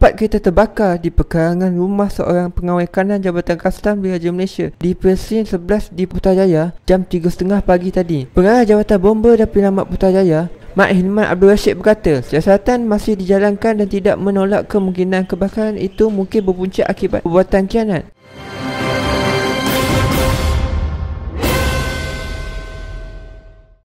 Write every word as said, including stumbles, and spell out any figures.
Empat kereta terbakar di pekarangan rumah seorang pengawal kanan Jabatan Kastam Diraja Malaysia di Presin sebelas di Putrajaya jam tiga tiga puluh pagi tadi. Pengarah Jabatan Bomba dan Penyelamat Putrajaya, Mat Hilman Abdul Rashid berkata, siasatan masih dijalankan dan tidak menolak kemungkinan kebakaran itu mungkin berpunca akibat perbuatan khianat.